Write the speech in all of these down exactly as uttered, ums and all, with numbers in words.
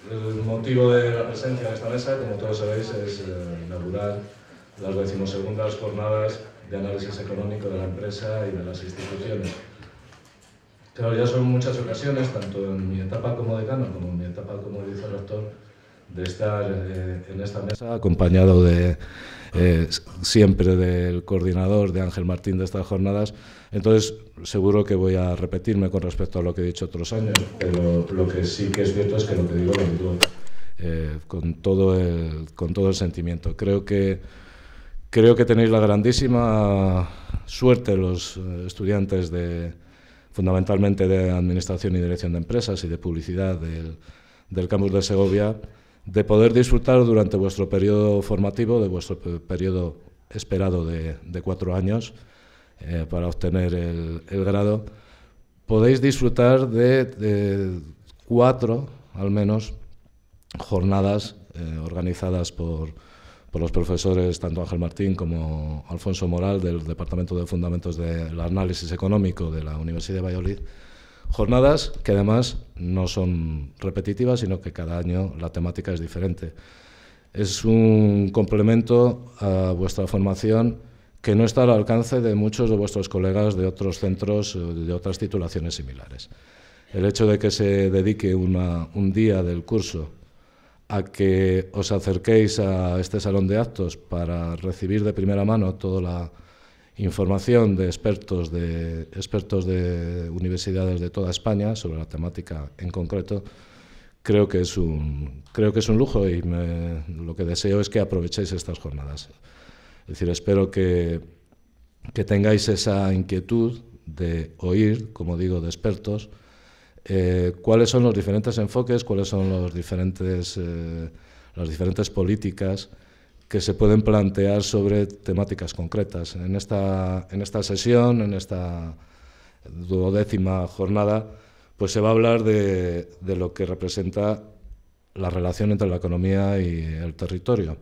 El motivo de la presencia en esta mesa, como todos sabéis, es eh, inaugurar las decimosegundas jornadas de análisis económico de la empresa y de las instituciones. Claro, ya son muchas ocasiones, tanto en mi etapa como decano como en mi etapa como vicerrector, de estar eh, en esta mesa acompañado de eh, siempre del coordinador, de Ángel Martín, de estas jornadas. Entonces, seguro que voy a repetirme con respecto a lo que he dicho otros años, pero lo que sí que es cierto es que lo que digo lo digo eh, con, todo el, con todo el sentimiento. Creo que, creo que tenéis la grandísima suerte los estudiantes de, fundamentalmente de Administración y Dirección de Empresas y de Publicidad del, del campus de Segovia, de poder disfrutar durante vuestro periodo formativo, de vuestro periodo esperado de, de cuatro años eh, para obtener el, el grado, podéis disfrutar de, de cuatro, al menos, jornadas eh, organizadas por, por los profesores, tanto Ángel Martín como Alfonso Moral, del Departamento de Fundamentos del Análisis Económico de la Universidad de Valladolid. Jornadas que además no son repetitivas, sino que cada año la temática es diferente. Es un complemento a vuestra formación que no está al alcance de muchos de vuestros colegas de otros centros, de otras titulaciones similares. El hecho de que se dedique una, un día del curso a que os acerquéis a este salón de actos para recibir de primera mano toda la información de expertos de, expertos de universidades de toda España sobre la temática en concreto, creo que es un, creo que es un lujo y me, lo que deseo es que aprovechéis estas jornadas. Es decir, espero que, que tengáis esa inquietud de oír, como digo, de expertos, eh, cuáles son los diferentes enfoques, cuáles son los diferentes, eh, las diferentes políticas que se pueden plantear sobre temáticas concretas. En esta, en esta sesión, en esta duodécima jornada, pues se va a hablar de, de lo que representa la relación entre la economía y el territorio.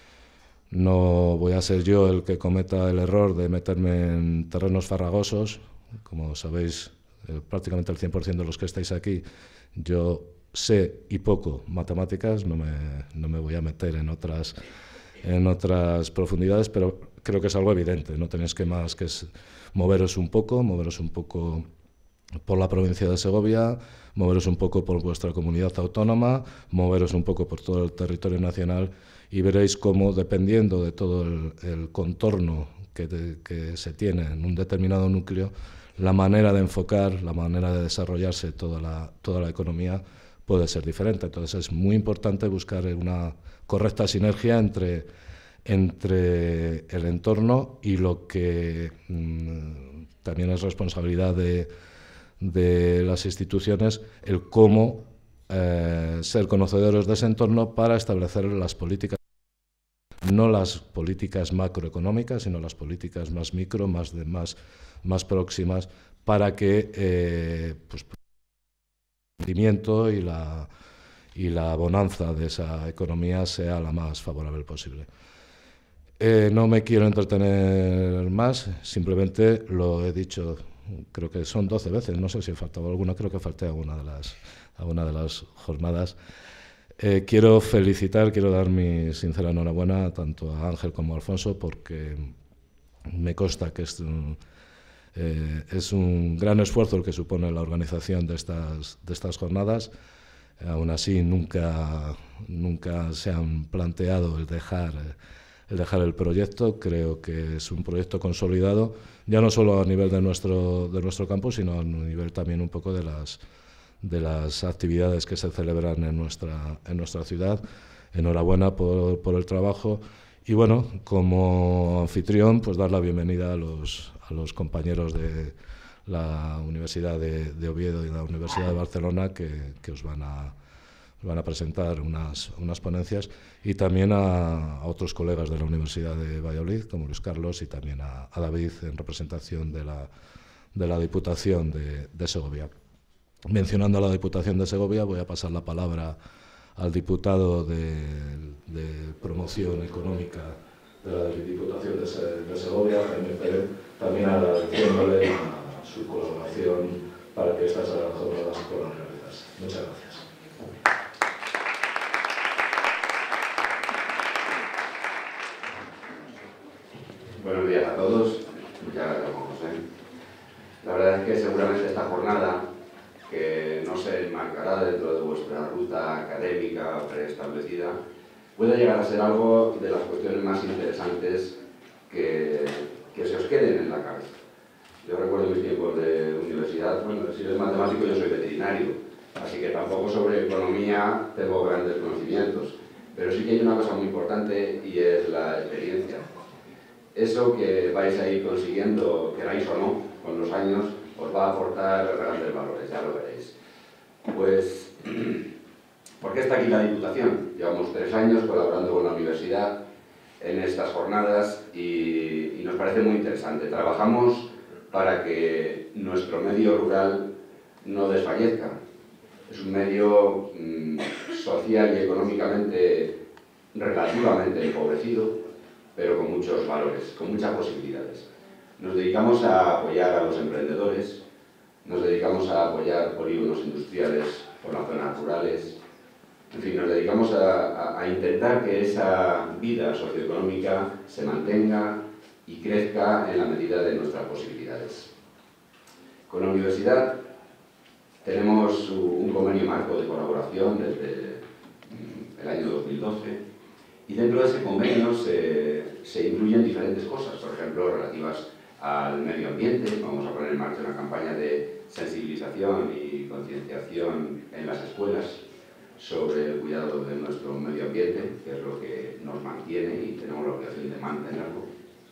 No voy a ser yo el que cometa el error de meterme en terrenos farragosos. Como sabéis, eh, prácticamente el cien por ciento de los que estáis aquí, yo sé y poco matemáticas, no me, no me voy a meter en otras... en otras profundidades, pero creo que es algo evidente, no tenéis que más que es moveros un poco, moveros un poco por la provincia de Segovia, moveros un poco por vuestra comunidad autónoma, moveros un poco por todo el territorio nacional y veréis cómo, dependiendo de todo el, el contorno que, de, que se tiene en un determinado núcleo, la manera de enfocar, la manera de desarrollarse toda la, toda la economía puede ser diferente. Entonces es muy importante buscar una correcta sinergia entre, entre el entorno y lo que mmm, también es responsabilidad de, de las instituciones, el cómo eh, ser conocedores de ese entorno para establecer las políticas, no las políticas macroeconómicas, sino las políticas más micro, más, de, más, más próximas, para que eh, pues, el rendimiento y la y la bonanza de esa economía sea la más favorable posible. Eh, no me quiero entretener más, simplemente lo he dicho, creo que son doce veces, no sé si he faltado alguna, creo que falté a alguna de las, a una de las jornadas. Eh, quiero felicitar, quiero dar mi sincera enhorabuena tanto a Ángel como a Alfonso, porque me consta que es un, eh, es un gran esfuerzo el que supone la organización de estas, de estas jornadas. Aún así, nunca, nunca se han planteado el dejar, el dejar el proyecto. Creo que es un proyecto consolidado, ya no solo a nivel de nuestro, de nuestro campus, sino a nivel también un poco de las, de las actividades que se celebran en nuestra, en nuestra ciudad. Enhorabuena por, por el trabajo. Y bueno, como anfitrión, pues dar la bienvenida a los, a los compañeros de la Universidad de, de Oviedo y la Universidad de Barcelona que, que os van a, van a presentar unas, unas ponencias, y también a, a otros colegas de la Universidad de Valladolid, como Luis Carlos, y también a, a David, en representación de la, de la Diputación de, de Segovia. Mencionando a la Diputación de Segovia, voy a pasar la palabra al diputado de, de Promoción Económica de la Diputación de, Se, de Segovia, Jaime Pérez, también agradeciéndole su colaboración para que estas jornadas se puedan realizar. Muchas gracias. a todos. Muchas gracias, Juan José. La verdad es que seguramente esta jornada, que no se enmarcará dentro de vuestra ruta académica preestablecida, puede llegar a ser algo de las cuestiones más interesantes que, que se os queden en la cabeza. Yo recuerdo mis tiempos de universidad, bueno, si eres matemático yo soy veterinario, así que tampoco sobre economía tengo grandes conocimientos, pero sí que hay una cosa muy importante y es la experiencia. Eso que vais a ir consiguiendo, queráis o no, con los años, os va a aportar grandes valores, ya lo veréis. Pues, ¿por qué está aquí la Diputación? Llevamos tres años colaborando con la universidad en estas jornadas y, y nos parece muy interesante. Trabajamos para que nuestro medio rural no desfallezca. Es un medio mmm, social y económicamente relativamente empobrecido, pero con muchos valores, con muchas posibilidades. Nos dedicamos a apoyar a los emprendedores, nos dedicamos a apoyar polígonos industriales por las zonas rurales, en fin, nos dedicamos a, a, a intentar que esa vida socioeconómica se mantenga y crezca en la medida de nuestras posibilidades. Con la universidad tenemos un convenio marco de colaboración desde el año dos mil doce y dentro de ese convenio se, se incluyen diferentes cosas, por ejemplo, relativas al medio ambiente. Vamos a poner en marcha una campaña de sensibilización y concienciación en las escuelas sobre el cuidado de nuestro medio ambiente, que es lo que nos mantiene y tenemos la obligación de mantenerlo.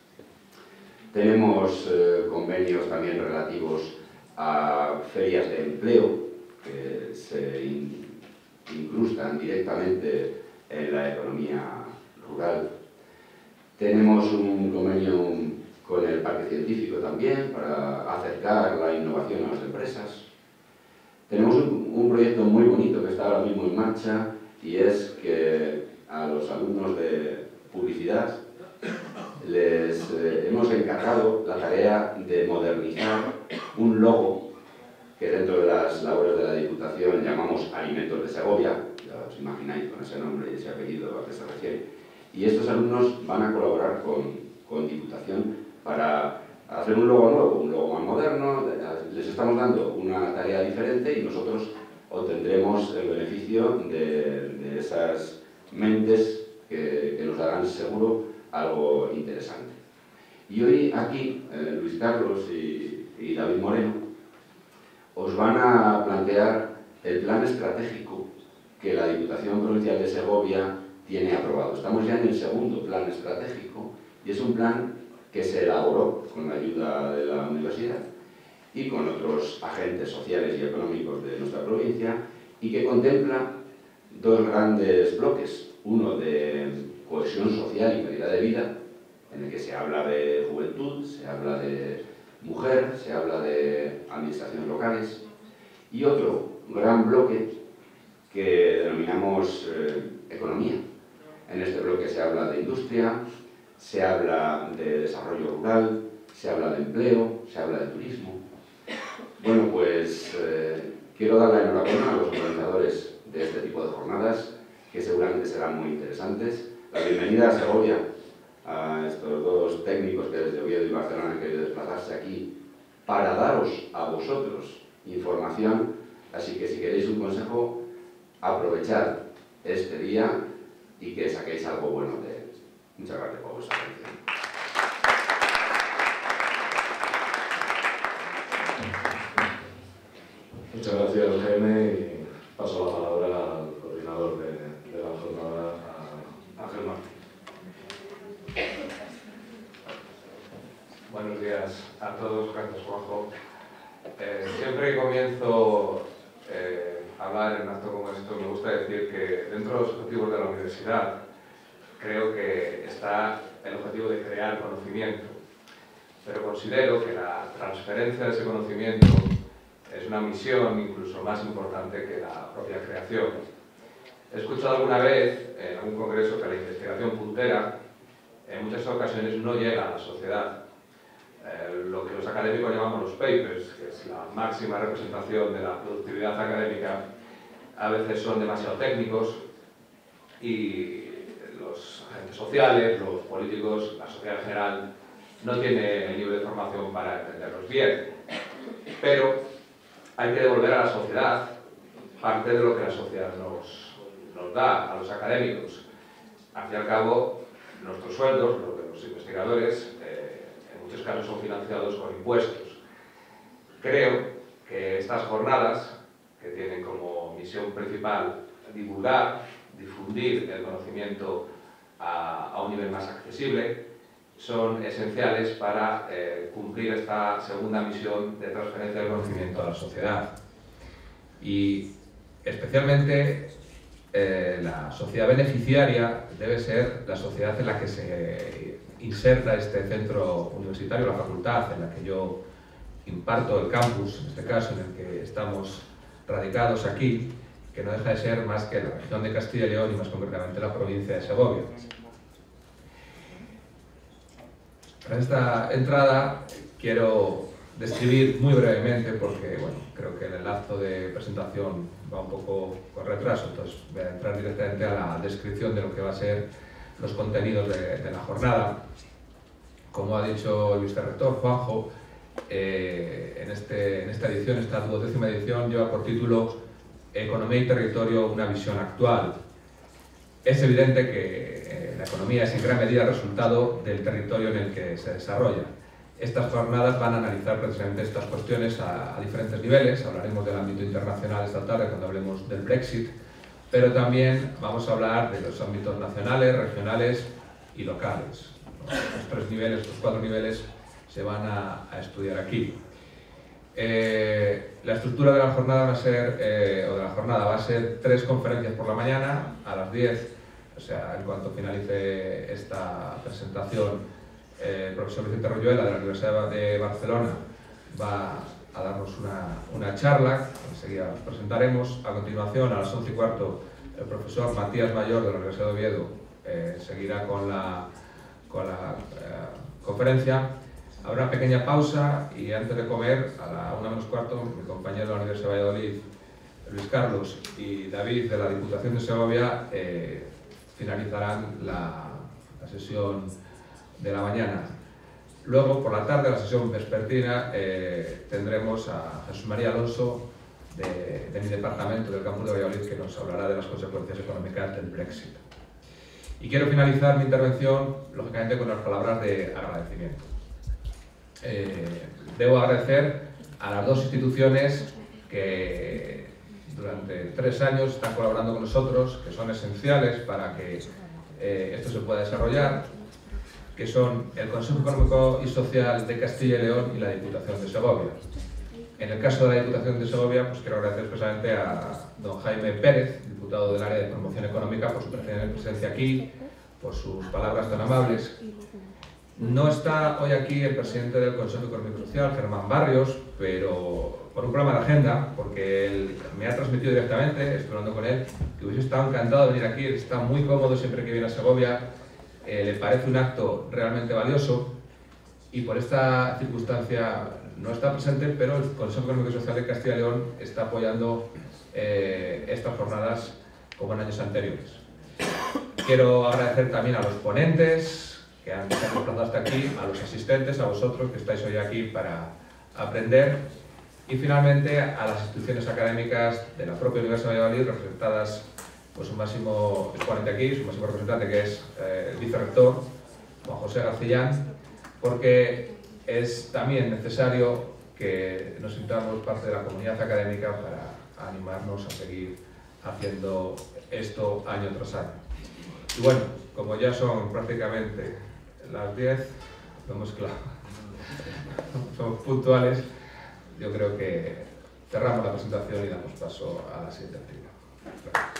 Tenemos eh, convenios también relativos a ferias de empleo que se in, incrustan directamente en la economía rural. Tenemos un convenio con el Parque Científico también para acercar la innovación a las empresas. Tenemos un, un proyecto muy bonito que está ahora mismo en marcha y es que a los alumnos de publicidad les eh, hemos encargado la tarea de modernizar un logo que dentro de las labores de la Diputación llamamos Alimentos de Segovia, ya os imagináis con ese nombre y ese apellido a que se refiere, y estos alumnos van a colaborar con, con Diputación para hacer un logo nuevo, un logo más moderno. Les estamos dando una tarea diferente y nosotros obtendremos el beneficio de, de esas mentes que, que nos darán seguro algo interesante. Y hoy aquí, eh, Luis Carlos y, y David Moreno os van a plantear el plan estratégico que la Diputación Provincial de Segovia tiene aprobado. Estamos ya en el segundo plan estratégico y es un plan que se elaboró con la ayuda de la universidad y con otros agentes sociales y económicos de nuestra provincia y que contempla dos grandes bloques, uno de cohesión social y calidad de vida, en el que se habla de juventud, se habla de mujer, se habla de administraciones locales, y otro gran bloque que denominamos eh, economía. En este bloque se habla de industria, se habla de desarrollo rural, se habla de empleo, se habla de turismo. Bueno, pues eh, quiero dar la enhorabuena a los organizadores de este tipo de jornadas, que seguramente serán muy interesantes. La bienvenida a Segovia, a estos dos técnicos que desde Oviedo y Barcelona han querido desplazarse aquí para daros a vosotros información. Así que si queréis un consejo, aprovechad este día y que saquéis algo bueno de él. Muchas gracias por vuestra atención. Muchas gracias, Jaime, y paso la palabra al coordinador de, de la jornada, a Ángel Martín. Buenos días a todos, gracias Juanjo. Eh, siempre que comienzo eh, a hablar en un acto como esto, me gusta decir que dentro de los objetivos de la universidad creo que está el objetivo de crear conocimiento, pero considero que la transferencia de ese conocimiento es una misión incluso más importante que la propia creación. He escuchado alguna vez en algún congreso que la investigación puntera en muchas ocasiones no llega a la sociedad. Eh, lo que los académicos llamamos los papers, que es la máxima representación de la productividad académica, a veces son demasiado técnicos y los agentes sociales, los políticos, la sociedad en general, no tiene el nivel de formación para entenderlos bien. Pero hay que devolver a la sociedad parte de lo que la sociedad nos, nos da a los académicos. Al fin y al cabo, nuestros sueldos, los de los investigadores, eh, en muchos casos son financiados con impuestos. Creo que estas jornadas, que tienen como misión principal divulgar, difundir el conocimiento a, a un nivel más accesible, son esenciales para eh, cumplir esta segunda misión de transferencia del conocimiento a la sociedad. Y especialmente eh, la sociedad beneficiaria debe ser la sociedad en la que se inserta este centro universitario, la facultad en la que yo imparto el campus, en este caso en el que estamos radicados aquí, que no deja de ser más que la región de Castilla y León y más concretamente la provincia de Segovia. En esta entrada quiero describir muy brevemente, porque bueno, creo que el lapso de presentación va un poco con retraso, entonces voy a entrar directamente a la descripción de lo que va a ser los contenidos de, de la jornada. Como ha dicho el vicerrector Juanjo, eh, en, este, en esta edición, esta duodécima edición, lleva por título Economía y territorio, una visión actual. Es evidente que eh, la economía es en gran medida el resultado del territorio en el que se desarrolla. Estas jornadas van a analizar precisamente estas cuestiones a, a diferentes niveles. Hablaremos del ámbito internacional esta tarde cuando hablemos del Brexit, pero también vamos a hablar de los ámbitos nacionales, regionales y locales. Los tres niveles, los cuatro niveles se van a, a estudiar aquí. Eh, la estructura de la jornada va a ser, eh, o de la jornada va a ser tres conferencias por la mañana a las diez, o sea, en cuanto finalice esta presentación, eh, el profesor Vicente Royuela de la Universidad de Barcelona va a darnos una, una charla, enseguida os presentaremos. A continuación, a las once y cuarto, el profesor Matías Mayor de la Universidad de Oviedo eh, seguirá con la, con la eh, conferencia. Habrá una pequeña pausa y antes de comer, a la una menos cuarto, mi compañero de la Universidad de Valladolid, Luis Carlos, y David de la Diputación de Segovia eh, finalizarán la, la sesión de la mañana. Luego, por la tarde, la sesión vespertina, eh, tendremos a Jesús María Alonso de, de mi departamento, del campus de Valladolid, que nos hablará de las consecuencias económicas del Brexit. Y quiero finalizar mi intervención, lógicamente, con las palabras de agradecimiento. Eh, debo agradecer a las dos instituciones que durante tres años están colaborando con nosotros, que son esenciales para que eh, esto se pueda desarrollar, que son el Consejo Económico y Social de Castilla y León y la Diputación de Segovia. En el caso de la Diputación de Segovia, pues quiero agradecer especialmente a don Jaime Pérez, diputado del área de promoción económica, por su presencia aquí, por sus palabras tan amables. No está hoy aquí el presidente del Consejo Económico y Social, Germán Barrios, pero por un problema de agenda, porque él me ha transmitido directamente, estoy hablando con él, que hubiese estado encantado de venir aquí, él está muy cómodo siempre que viene a Segovia, eh, le parece un acto realmente valioso y por esta circunstancia no está presente, pero el Consejo Económico y Social de Castilla y León está apoyando eh, estas jornadas como en años anteriores. Quiero agradecer también a los ponentes que han desplazado hasta aquí, a los asistentes, a vosotros que estáis hoy aquí para aprender y finalmente a las instituciones académicas de la propia Universidad de Valladolid, representadas por su máximo exponente aquí, su máximo representante, que es eh, el vicerrector, Juan José Garcillán, porque es también necesario que nos sintamos parte de la comunidad académica para animarnos a seguir haciendo esto año tras año. Y bueno, como ya son prácticamente las diez, vemos claro, somos puntuales, yo creo que cerramos la presentación y damos paso a la siguiente actividad. Gracias.